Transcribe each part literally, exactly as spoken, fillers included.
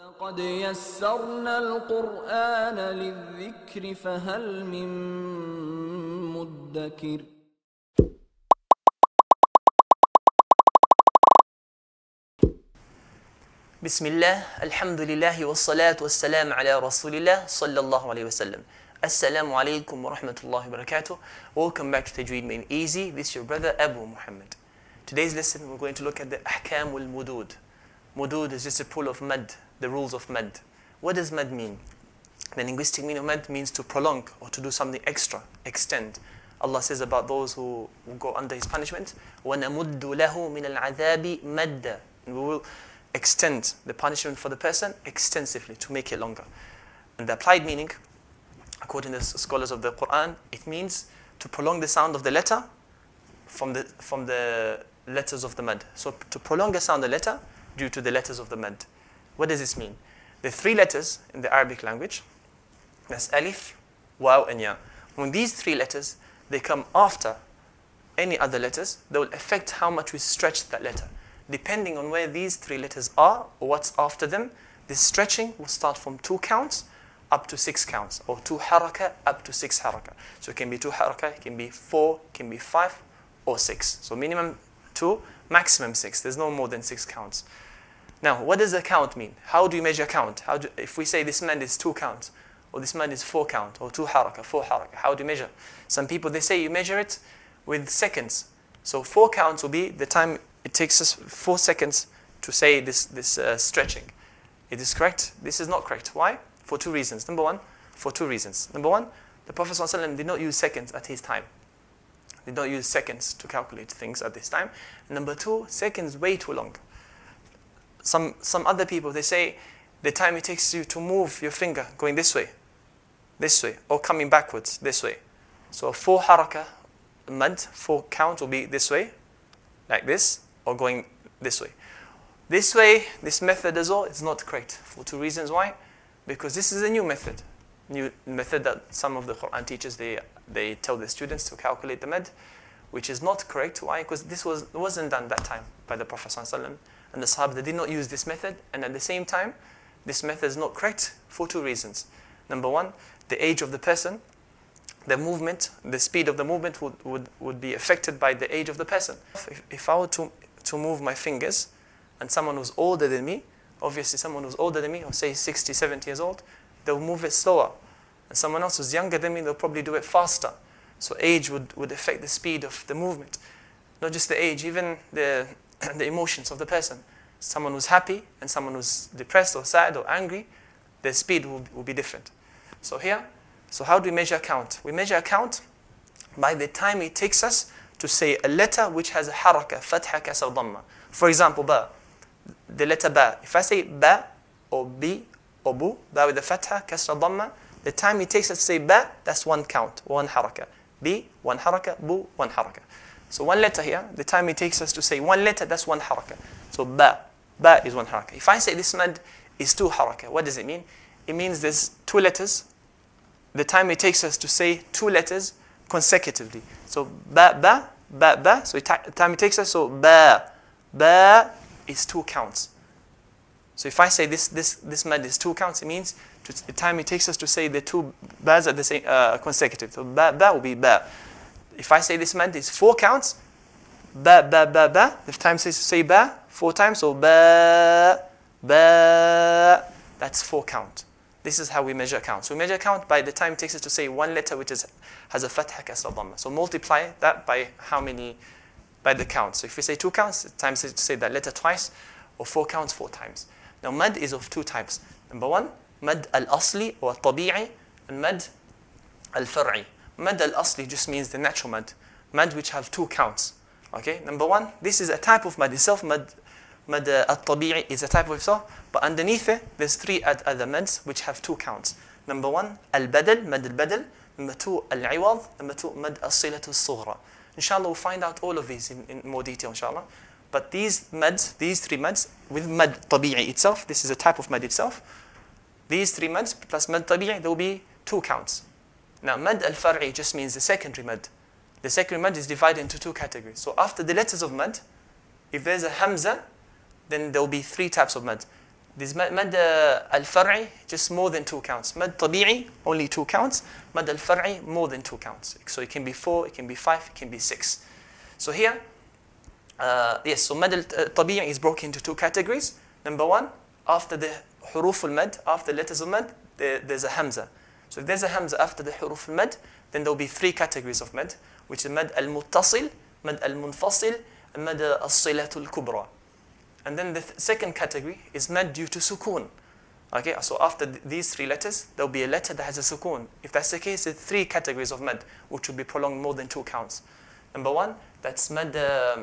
لقد يسرنا القرآن للذكر فهل من مدكر. بسم الله الحمد لله والصلاة والسلام على رسول الله صلى الله عليه وسلم. Assalamu Alaykum wa rahmatullahi wa barakatuh. Welcome back to Tajweed Made Easy. This is your brother Abu Muhammad. Today's lesson we're going to look at the ahkam wal mudud. Mudud is just a pull of mad, the rules of mad. What does mad mean? The linguistic meaning of mad means to prolong or to do something extra, extend. Allah says about those who go under His punishment, وَنَمُدُّ لَهُ مِنَ الْعَذَابِ مَدًّا. And we will extend the punishment for the person extensively to make it longer. And the applied meaning, according to the scholars of the Quran, it means to prolong the sound of the letter from the from the letters of the mad. So to prolong the sound of the letter due to the letters of the mad. What does this mean? The three letters in the Arabic language, that's alif, waw, and ya. When these three letters, they come after any other letters, they will affect how much we stretch that letter. Depending on where these three letters are or what's after them, this stretching will start from two counts up to six counts, or two haraka up to six haraka. So it can be two haraka, it can be four, it can be five, or six. So minimum two, maximum six. There's no more than six counts. Now, what does a count mean? How do you measure count? How do, if we say this man is two counts, or this man is four count, or two haraka, four haraka, how do you measure? Some people, they say you measure it with seconds. So four counts will be the time it takes us four seconds to say this, this uh, stretching. It is correct? This is not correct. Why? For two reasons. Number one, for two reasons. Number one, the Prophet ﷺ did not use seconds at his time. Did not use seconds to calculate things at this time. And number two, seconds way too long. Some, some other people, they say the time it takes you to move your finger going this way, this way, or coming backwards this way. So a four haraka mad, four count will be this way, like this, or going this way. This way, this method as well is not correct for two reasons. Why? Because this is a new method, new method that some of the Quran teachers, they, they tell the students to calculate the mad, which is not correct. Why? Because this was, wasn't done that time by the Prophet ﷺ, and the Sahaba, they did not use this method, and at the same time, this method is not correct for two reasons. Number one, the age of the person, the movement, the speed of the movement would, would, would be affected by the age of the person. If, if I were to, to move my fingers, and someone who's older than me, obviously someone who's older than me, or say sixty, seventy years old, they'll move it slower. And someone else who's younger than me, they'll probably do it faster. So age would, would affect the speed of the movement. Not just the age, even the, the emotions of the person. Someone who's happy and someone who's depressed or sad or angry, their speed will, will be different. So here, so how do we measure count? We measure count by the time it takes us to say a letter which has a haraka, fatha, kasr, dhamma. For example, ba. The letter ba. If I say ba or bi or bu, ba with the fatha, kasra, dhamma, the time it takes us to say ba, that's one count, one haraka. Bi, one haraka, bu, one haraka. So one letter here, the time it takes us to say one letter, that's one haraka. So ba, ba is one haraka. If I say this mad is two haraka, what does it mean? It means there's two letters. The time it takes us to say two letters consecutively. So ba, ba, ba, ba. So the time it takes us, so ba, ba is two counts. So if I say this this this mad is two counts, it means to, the time it takes us to say the two bas at the same uh, consecutive. So ba ba will be ba. If I say this mad is four counts, ba ba ba ba. The time it takes to say ba four times, so ba ba. That's four count. This is how we measure count. So we measure count by the time it takes us to say one letter which is has a fatha, kasra, dhamma. So multiply that by how many. By the count. So if we say two counts, it times to say that letter twice, or four counts four times. Now mad is of two types. Number one, mad al-asli or al-tabee'i, and mad al-far'i. Mad al-asli just means the natural mad. Mad which have two counts. Okay. Number one, this is a type of mad itself. Mad, mad uh, al-tabee'i is a type of itself, but underneath it, there's three other mads which have two counts. Number one, al-Badl, mad al-Badl. Number two, al-Iwad. Number two, mad al-silatu al-sughra. Inshallah, we'll find out all of these in, in more detail, inshallah. But these mads, these three mads, with mad tabi'i itself, this is a type of mad itself. These three mads plus mad tabi'i, there will be two counts. Now, mad al-far'i just means the secondary mad. The secondary mad is divided into two categories. So after the letters of mad, if there's a hamza, then there will be three types of mad. This mad, mad uh, al-far'i, just more than two counts. Mad tabi'i, only two counts. Mad al-far'i, more than two counts. So it can be four, it can be five, it can be six. So here, uh, yes, so mad al-tabi'i is broken into two categories. Number one, after the huruf al-mad, after the letters of mad, there, there's a hamza. So if there's a hamza after the huruf al-mad, then there will be three categories of mad, which is mad al-muttasil, mad al-munfasil, and mad al-silatul kubra. And then the th second category is mad due to sukoon. Okay, so after th these three letters, there will be a letter that has a sukoon. If that's the case, there's three categories of mad, which will be prolonged more than two counts. Number one, that's mad uh,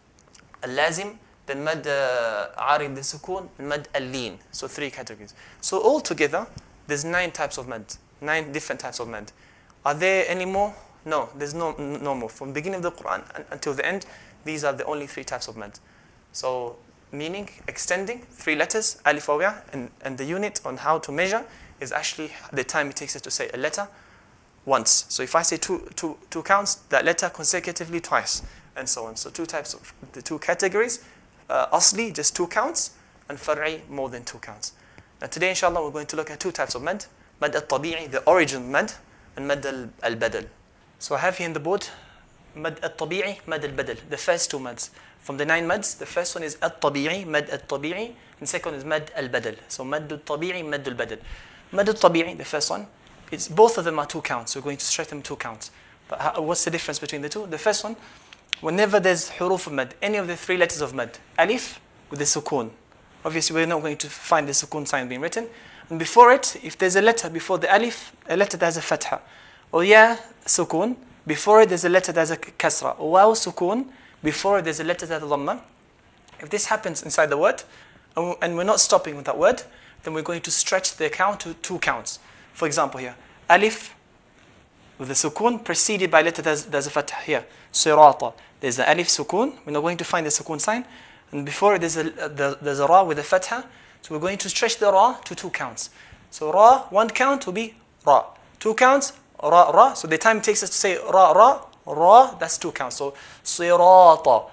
al-lazim, then mad arid the sukoon, and mad al-lin. So three categories. So altogether, there's nine types of mad, nine different types of mad. Are there any more? No, there's no, no more. From the beginning of the Quran until the end, these are the only three types of mad. So meaning extending three letters, alif wa ya, and, and the unit on how to measure is actually the time it takes us to say a letter once. So if I say two, two, two counts, that letter consecutively twice, and so on. So two types of, the two categories, uh, asli, just two counts, and far'i, more than two counts. Now today, inshallah, we're going to look at two types of mad, mad al-tabi'i, the origin mad, and mad al-badl. So I have here in the board, mad al-tabi'i, mad al-badl, the first two mads. From the nine mads, the first one is al-tabi'i, mad al-tabi'i, and second is mad al-badl. So mad al-tabi'i, mad al-badl. Mad al-tabi'i, the first one, it's, both of them are two counts. So we're going to stretch them two counts. But how, what's the difference between the two? The first one, whenever there's huruf of mad, any of the three letters of mad, alif with the sukoon. Obviously, we're not going to find the sukoon sign being written. And before it, if there's a letter before the alif, a letter that has a fatha. Or ya, sukoon. Before it, there's a letter that has a kasra. Or waw, sukoon. Before it, there's a letter that has a dhamma. If this happens inside the word, and we're not stopping with that word, then we're going to stretch the count to two counts. For example here, alif with the sukoon preceded by letter that has a fatha here. Sirata. There's the alif sukoon. We're not going to find the sukoon sign. And before it, there's a, there's a ra with a fatha. So we're going to stretch the ra to two counts. So ra, one count will be ra. Two counts, ra, ra. So the time it takes us to say ra, ra, ra, that's two counts. So sirata,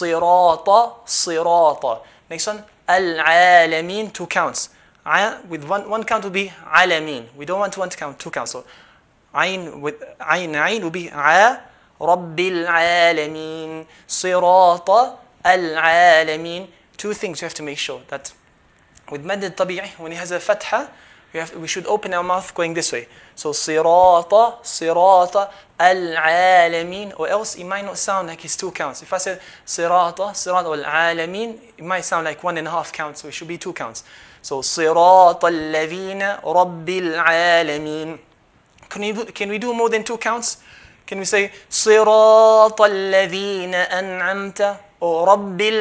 sirata, sirata. Next one, al-alamin, two counts. With one, one count will be alamin. We don't want one count, two counts. So ayn with ayn, ayn will be a, rabbil alamin, sirata, al-alamin. Two things you have to make sure that with mad al-tabi'i, when it has a fatha, we, have, we should open our mouth going this way. So sirata, sirata, al-alamin, or else it might not sound like it's two counts. If I said sirata, sirata, al-alamin, it might sound like one and a half counts, so it should be two counts. So sirata al-ladhina, rabbil alamin. Can we, do, can we do more than two counts? Can we say sirata al-ladhina an'amta? Or Rabbil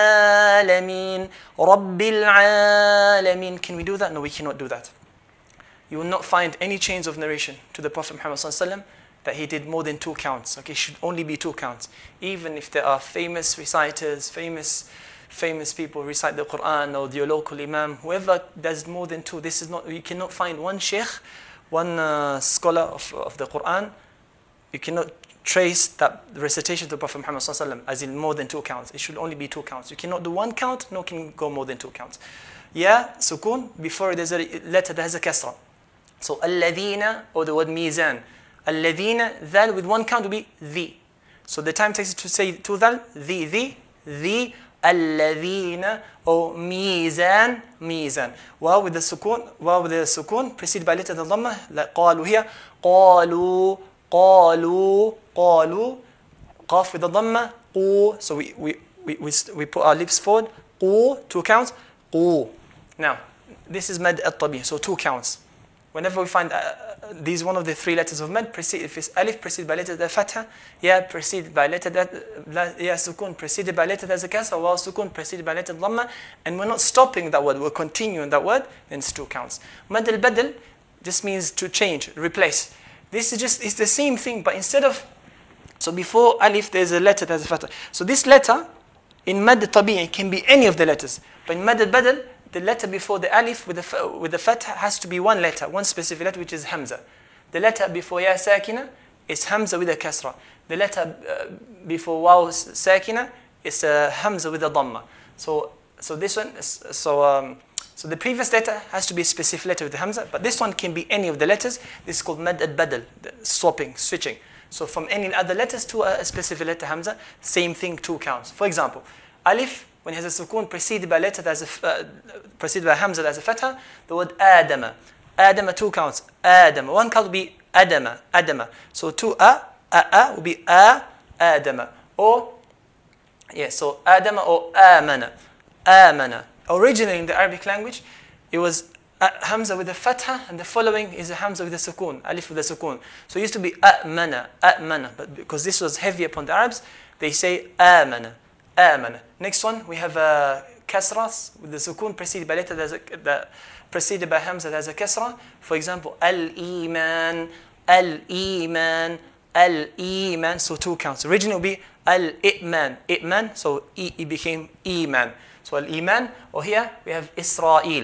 Alameen, Rabbil Alameen. Can we do that? No, we cannot do that. You will not find any chains of narration to the Prophet Muhammad ﷺ that he did more than two counts. Okay, it should only be two counts. Even if there are famous reciters, famous, famous people recite the Quran, or your local imam, whoever does more than two, this is not. You cannot find one sheikh, one uh, scholar of, of the Quran. You cannot trace that recitation to the Prophet Muhammad ﷺ as in more than two counts. It should only be two counts. You cannot do one count, no can go more than two counts. Ya, sukoon, before there's a letter that has a kasra. So alladhina, or the word mizan. Alladhina, dhal with one count will be the. So the time takes to say two dhal, the, the, the, alladhina, or mizan, mizan. Waw with the sukoon, waw with the sukoon, preceded by letter the dhamma, like qalu here, qalu, qalu, qalu, qaf with the dhamma, qu. So we, we, we, we, we put our lips forward, qu, two counts, qu. Now, this is mad al-tabi, so two counts. Whenever we find uh, these one of the three letters of mad, precede, if it's alif preceded by letter that fatha, ya preceded by letter that, ya sukun preceded by letter that's a kasra, wa sukun preceded by letter dhamma, and we're not stopping that word, we're continuing that word, then it's two counts. Mad al-badl just means to change, replace. This is just, it's the same thing, but instead of, so before alif there's a letter that's a fatha. So this letter in mad al-tabi'i can be any of the letters, but in mad al-badl, the letter before the alif with the, with the fatha has to be one letter, one specific letter, which is hamza. The letter before ya sakina is hamza with a kasra. The letter uh, before waw sakina is uh, hamza with a dhamma. So, so this one, is, so, um, So the previous letter has to be a specific letter with the hamza, but this one can be any of the letters. This is called mad al-badl, swapping, switching. So from any other letters to a specific letter hamza, same thing, two counts. For example, alif, when it has a sukoon preceded by a letter that's a, uh, preceded by a hamza that's a fatha, the word adama. Adama, two counts. Adama. One count will be adama, adama. So two a, a, a will be a, adama. Or, yeah, so adama or amana, amana. Originally in the Arabic language, it was a hamza with a fatha, and the following is a hamza with a sukoon, alif with a sukoon. So it used to be a'mana, a'mana, but because this was heavy upon the Arabs, they say amana, amana. Next one, we have a kasras with the sukoon preceded by letter that's a, the, preceded by hamza that's a kasra. For example, al-iman, al-iman, al-iman. So two counts. Originally it would be al-i'man, i'man. So it became iman. So al-iman, or here we have Israel.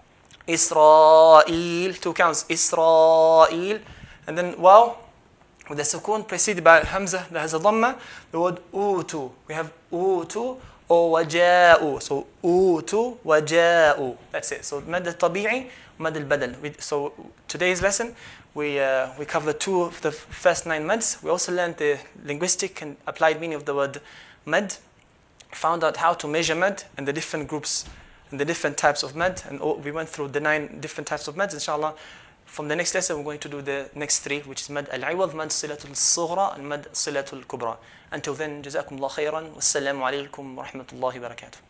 Israel, two counts, Israel. And then waw, with the sukoon preceded by hamza that has a dhamma, the word utu. We have utu or waja'u. So utu, waja'u. That's it. So mad al-Tabee'i, mad al-Badl. So today's lesson, we, uh, we covered two of the first nine mads. We also learned the linguistic and applied meaning of the word mad. Found out how to measure mad and the different groups and the different types of mad, and all, we went through the nine different types of mads. Inshallah, from the next lesson we're going to do the next three, which is mad al-iwad, mad silatul sughra, and mad silatul kubra. Until then, jazakumullah khairan, wassalamu alaykum wa rahmatullahi wa barakatuh.